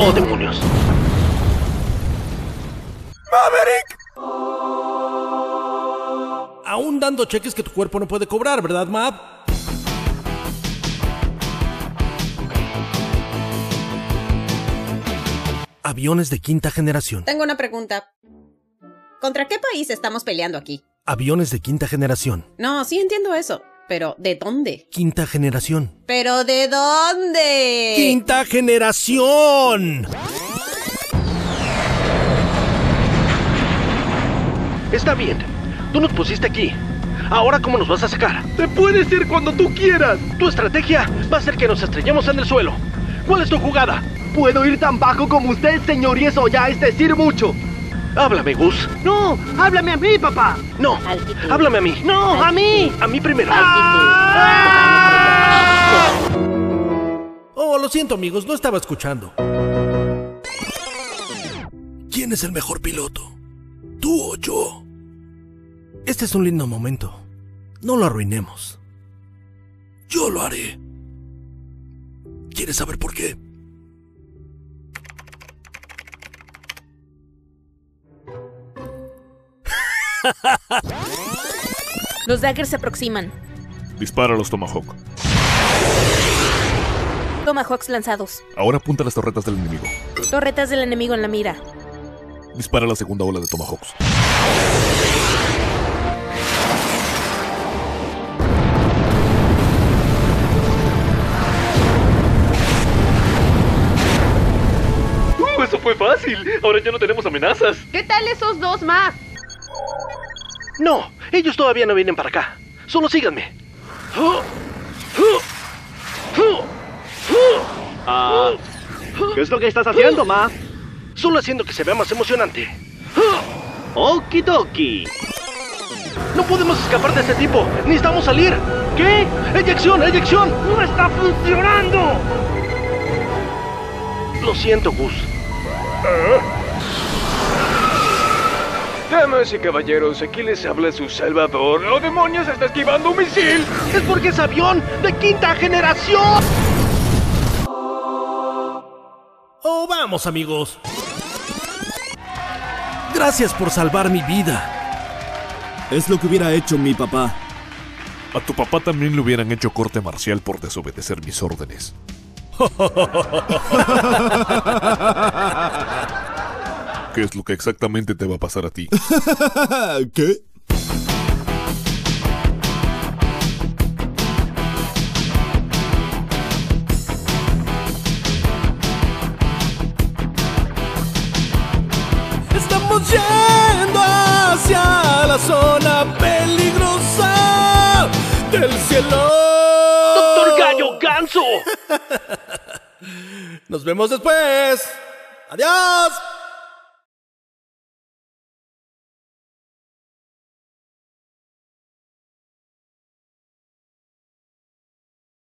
¡Oh, demonios! ¡Maverick! Aún dando cheques que tu cuerpo no puede cobrar, ¿verdad, Mav? Aviones de quinta generación. Tengo una pregunta. ¿Contra qué país estamos peleando aquí? Aviones de quinta generación. No, sí entiendo eso. Pero, ¿de dónde? Quinta generación. ¿Pero de dónde? ¡Quinta generación! Está bien. Tú nos pusiste aquí. Ahora, ¿cómo nos vas a sacar? ¡Te puedes ir cuando tú quieras! Tu estrategia va a ser que nos estrellemos en el suelo. ¿Cuál es tu jugada? Puedo ir tan bajo como usted, señor, y eso ya es decir mucho. Háblame, Gus. ¡No! ¡Háblame a mí, papá! No, Altitud. háblame a mí. ¡No, a mí! A mí primero. Oh, lo siento, amigos, no estaba escuchando. ¿Quién es el mejor piloto? ¿Tú o yo? Este es un lindo momento. No lo arruinemos. Yo lo haré. ¿Quieres saber por qué? Los daggers se aproximan. Dispara a los Tomahawk. Tomahawks lanzados. Ahora apunta a las torretas del enemigo. Torretas del enemigo en la mira. Dispara a la segunda ola de Tomahawks. ¡Eso fue fácil! Ahora ya no tenemos amenazas. ¿Qué tal esos dos más? No, ellos todavía no vienen para acá. Solo síganme. ¿Qué es lo que estás haciendo, Ma? Solo haciendo que se vea más emocionante. Okidoki. No podemos escapar de este tipo. Necesitamos salir. ¿Qué? ¡Eyección! ¡Eyección! ¡No está funcionando! Lo siento, Gus. Damas y caballeros, aquí les habla su salvador. ¡Oh, demonios! ¡Está esquivando un misil! ¡Es porque es avión de quinta generación! Oh, vamos, amigos. Gracias por salvar mi vida. Es lo que hubiera hecho mi papá. A tu papá también le hubieran hecho corte marcial por desobedecer mis órdenes. ¿Qué es lo que exactamente te va a pasar a ti? ¿Qué? Estamos yendo hacia la zona peligrosa del cielo. ¡Doctor Gallo Ganso! Nos vemos después. Adiós.